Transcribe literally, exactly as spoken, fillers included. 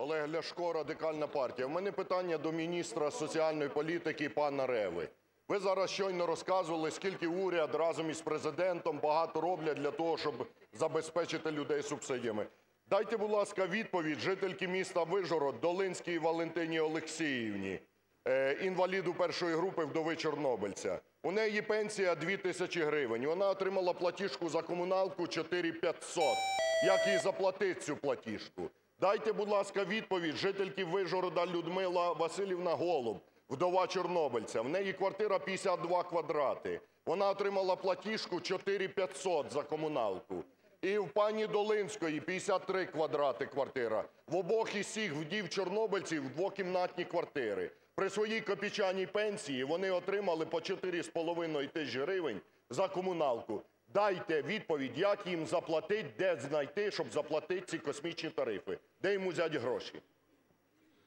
Олег Ляшко, Радикальна партія. У мене питання до міністра соціальної політики пана Реви. Ви зараз щойно розказували, скільки уряд разом із Президентом багато роблять для того, щоб забезпечити людей субсидіями. Дайте, будь ласка, відповідь жительки міста Вишгород Долинській Валентині Олексіївні, інваліду першої групи, вдови чорнобильця. У неї пенсія дві тисячі гривень, вона отримала платіжку за комуналку чотири тисячі п'ятсот. Як їй заплатити цю платіжку? Дайте, будь ласка, відповідь жительки Вишгорода Людмила Василівна Голуб, вдова чорнобильця. В неї квартира п'ятдесят два квадрати. Вона отримала платіжку чотири тисячі п'ятсот за комуналку. І в пані Долинської п'ятдесят три квадрати квартира. В обох із цих вдів-чорнобильців двокімнатні квартири. При своїй копійчаній пенсії вони отримали по чотири з половиною тисячі гривень за комуналку. Дайте відповідь, як їм заплатити, де знайти, щоб заплатити ці космічні тарифи. Де їм взяти гроші?